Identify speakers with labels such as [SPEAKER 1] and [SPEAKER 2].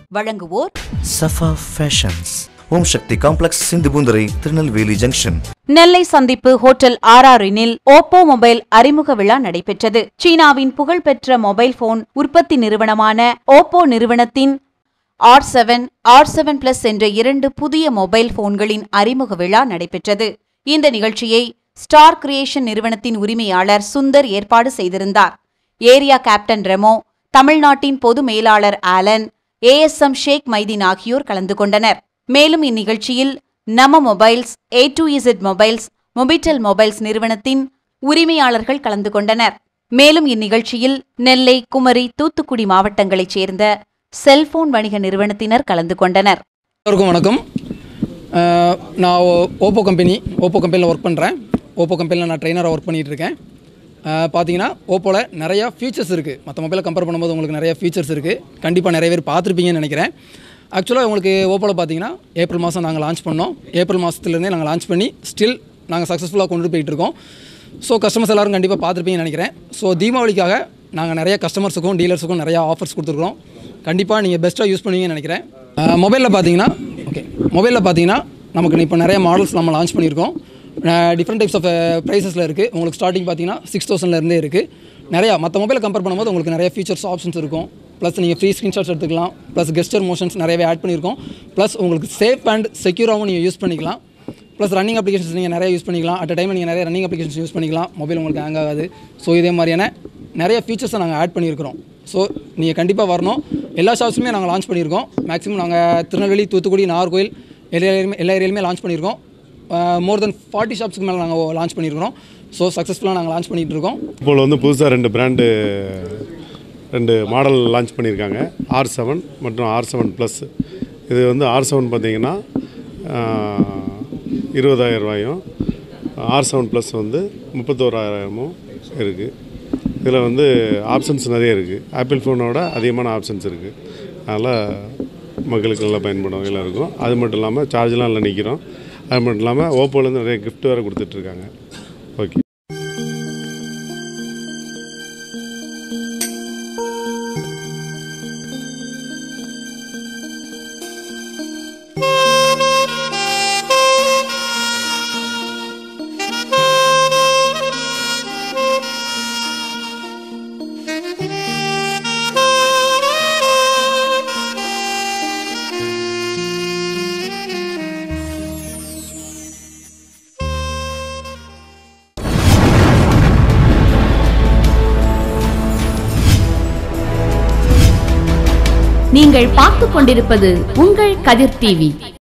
[SPEAKER 1] வழங்குவோர்
[SPEAKER 2] Safa fashions, Om Shakti complex, Sindhupoonthurai, Tirunelveli junction.
[SPEAKER 1] Nellai சந்திப்பு hotel RRNில் Oppo mobile அறிமுக விழா நடைபெற்றது. சீனாவின் புகழ்பெற்ற மொபைல் போன் உற்பத்தி நிறுவனமான ஓப்போ நிறுவனத்தின் R7, R7 Plus என்ற 2 புதிய மொபைல் போன்களின் அறிமுக விழா நடைபெற்றது. இந்த நிகழ்ச்சியை ஸ்டார் கிரியேஷன் நிறுவனத்தின் உரிமையாளர் சுந்தர் ஏற்பாடு செய்திருந்தார். ஏரியா கேப்டன் ரெமோ, தமிழ்நாட்டின் பொது மேலாளர் ஆலன், ASM ஷேக் மைதீன் ஆகியோர் கலந்து கொண்டனர். மேலும் இந்நிகழ்ச்சியில் நம mobiles, A2Z mobiles, Mobitel mobiles நிறுவனத்தின் உரிமையாளர்கள் கலந்து கொண்டனர். மேலும் இந்நிகழ்ச்சியில் நெல்லை, குமரி, தூத்துக்குடி மாவட்டங்களைச் சேர்ந்த செல்போன் வணிக நிறுவனத்தினர் கலந்து கொண்டனர்.
[SPEAKER 3] வணக்கம். நான் ஓப்போ கம்பெனியில் ஒர்க் பண்ணுறேன். ஓப்போ கம்பெனியில் நான் ட்ரெயினராக ஒர்க் பண்ணிகிட்டு இருக்கேன். பார்த்தீங்கன்னா ஓப்போவில் நிறையா ஃபீச்சர்ஸ் இருக்குது. மற்ற மொபைலை கம்பேர் பண்ணும்போது உங்களுக்கு நிறையா ஃபீச்சர்ஸ் இருக்குது. கண்டிப்பாக நிறைய பேர் பார்த்துருப்பீங்கன்னு நினைக்கிறேன். ஆக்சுவலாக உங்களுக்கு ஓப்போவில் பார்த்தீங்கன்னா ஏப்ரல் மாதம் நாங்கள் லான்ச் பண்ணோம். ஏப்ரல் மாதத்துலேருந்தே நாங்கள் லான்ச் பண்ணி ஸ்டில் நாங்கள் சக்ஸஸ்ஃபுல்லாக கொண்டு போயிட்டுருக்கோம். ஸோ கஸ்டமர்ஸ் எல்லோரும் கண்டிப்பாக பார்த்துருப்பீங்கன்னு நினைக்கிறேன். ஸோ தீபாவளிக்காக நாங்கள் நிறைய கஸ்டமர்ஸுக்கும் டீலர்ஸுக்கும் நிறையா ஆஃபர்ஸ் கொடுத்துருக்கோம். கண்டிப்பாக நீங்கள் பெஸ்ட்டாக யூஸ் பண்ணுவீங்கன்னு நினைக்கிறேன். மொபைலில் பார்த்தீங்கன்னா நமக்கு இப்போ நிறைய மாடல்ஸ் நம்ம லான்ச் பண்ணியிருக்கோம். டிஃப்ரெண்ட் டைப்ஸ் ஆஃப் ப்ரைஸஸில் இருக்குது. உங்களுக்கு ஸ்டார்டிங் பார்த்தீங்கன்னா 6000 இருக்குது. நிறையா மற்ற மொபைலை கம்பேர் பண்ணும்போது உங்களுக்கு நிறைய ஃபீச்சர்ஸ் ஆப்ஷன்ஸ் இருக்கும். ப்ளஸ் நீங்கள் ஃப்ரீ ஸ்க்ரீன்ஷாட்ஸ் எடுத்துக்கலாம். ப்ளஸ் கெஸ்டர் மோஷன்ஸ் நிறையவே ஆட் பண்ணியிருக்கோம். ப்ளஸ் உங்களுக்கு சேஃப் அண்ட் செக்யூராகவும் நீங்கள் யூஸ் பண்ணிக்கலாம். ப்ளஸ் ரன்னிங் அப்ளிகேஷன்ஸ் நீங்கள் நிறைய யூஸ் பண்ணிக்கலாம். அட் டைம் நீங்கள் நிறைய ரன்னிங் அப்ளிகேஷன்ஸ் யூஸ் பண்ணிக்கலாம். மொபைல் உங்களுக்கு ஹேங் ஆகாது. ஸோ இதே மாதிரியான நிறைய ஃபீச்சர்ஸை நாங்கள் ஆட் பண்ணியிருக்கிறோம். ஸோ நீங்கள் கண்டிப்பாக வரணும். எல்லா ஷாப்ஸுமே நாங்கள் லான்ச் பண்ணியிருக்கோம். மேக்ஸிமம் நாங்கள் திருநெல்வேலி, தூத்துக்குடி, நாகர்கோவில் எல்லா ஏரியாலுமே லான்ச் பண்ணியிருக்கோம். மோர் தென் 40 ஷாப்ஸுக்கு மேலே நாங்கள் லான்ச் பண்ணியிருக்கிறோம். ஸோ சக்ஸஸ்ஃபுல்லாக நாங்கள் லான்ச் பண்ணிகிட்டு இருக்கோம்.
[SPEAKER 4] இப்போ புதுசாக 2 மாடல் லான்ச் பண்ணியிருக்காங்க. R7 மற்றும் R7 Plus. இது R7 பார்த்தீங்கன்னா 20,000 ரூபாயும், R7 Plus 31,000 இருக்குது. இதில் ஆப்ஷன்ஸ் நிறைய இருக்குது. ஆப்பிள் ஃபோனோட அதிகமான ஆப்ஷன்ஸ் இருக்குது. அதனால் மக்களுக்கு நல்லா பயன்படும் எல்லாருக்கும். அது மட்டும் இல்லாமல் சார்ஜெலாம் நல்லா நிற்கிறோம். அது மட்டும் இல்லாமல் ஓப்போலேருந்து நிறைய கிஃப்ட் வேறு கொடுத்துட்ருக்காங்க. ஓகே.
[SPEAKER 5] நீங்கள் பார்த்துக் கொண்டிருப்பது உங்கள் கதிர் டிவி.